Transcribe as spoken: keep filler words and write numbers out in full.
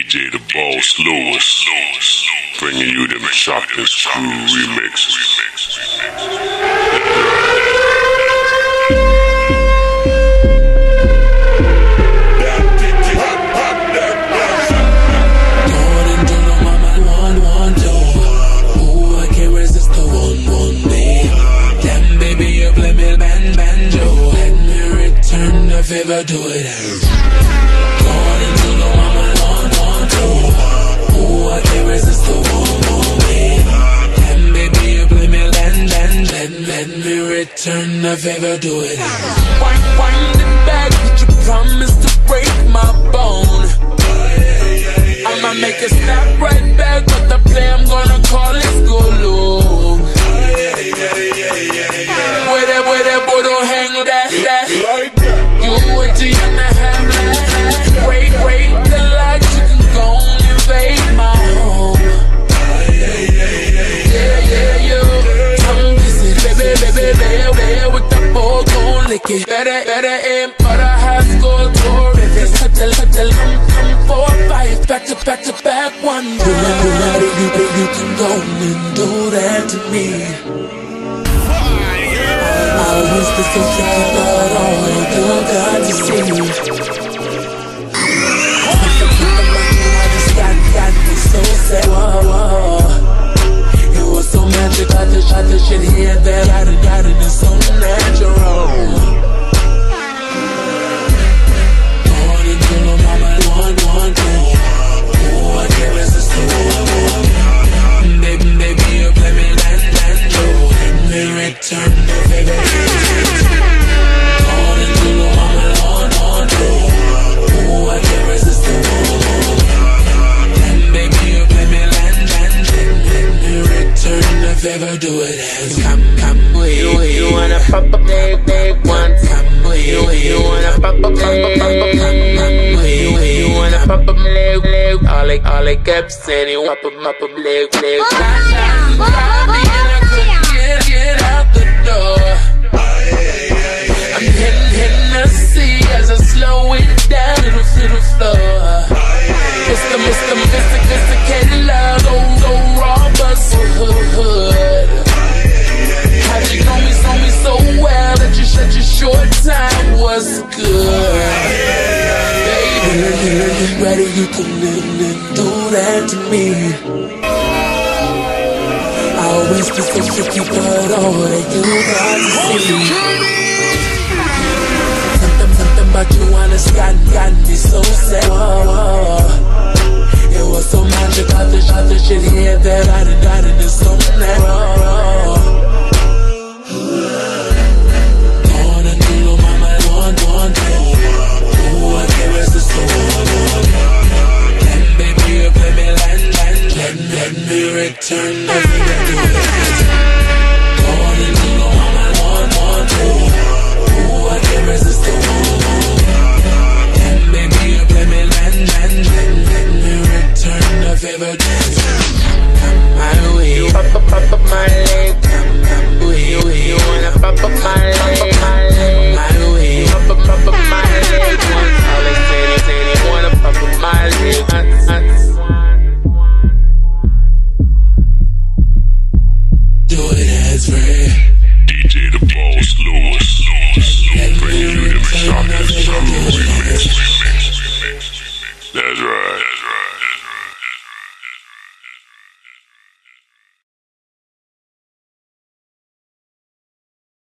J the Boss Lewis, bringing you them Chopped and Screw remixes. Favor, do it. Going into the one, one, one, two. Ooh, I can't resist the one, one, babe. And baby, you play me land, land, let, let me return the favor, do it. Wind, wind it back, did you promise to break my bone? I'ma make it snap right back, but the play I'm gonna call it go low. Where that, where that boy don't hang that, that. You wait till you're not have that. Wait, wait, the light, you can go and invade my home. Yeah, yeah, yeah. I'm busy, baby, baby, there, there with the ball, gon' lick it. Better, better aim for the high score, terrific. Cut the, cut the, come, come, four, five, back to back to back, one. Remember, you, you can go and do that to me. I wish this was tricky, but all you got to see. I just got, got me so sad. Whoa, whoa. It was so magic, I just shot the shit here that I done got it, it's so natural. Going into the mama, one, one, two. Ooh, I can't resist the one. Baby, baby, you play me land, land, low. Let me return the favor. Ever do it as come, come with you. You wanna pop a big, big one? Come with you. You wanna pop a big, big, come with you. You wanna pop a big, big. All I, all I kept saying, you pop a, pop a big, big. Got me and I couldn't get, get out the door. I'm hitting, hitting the sea as I slow it down to the, to the floor. It's the, it's the sophisticated love, go, go raw, but so hood. How you know me, know me so well that you shut your short time was good. Baby, you ready, you can do that to me. I always be so tricky, but all that you got to see. Something, something about you, honest, got, got me so sad. Whoa, whoa. It was so magic, I just shot the shit here that I done got it, it's so narrow. Going into the mama, one, one, two. Ooh, I can't resist the one. Then baby, you play me land, land, let, let me return the favor. Going into the mama, one, one, two. Ooh, I can't resist the one. Then baby, you play me land, land, let, let me return the favor.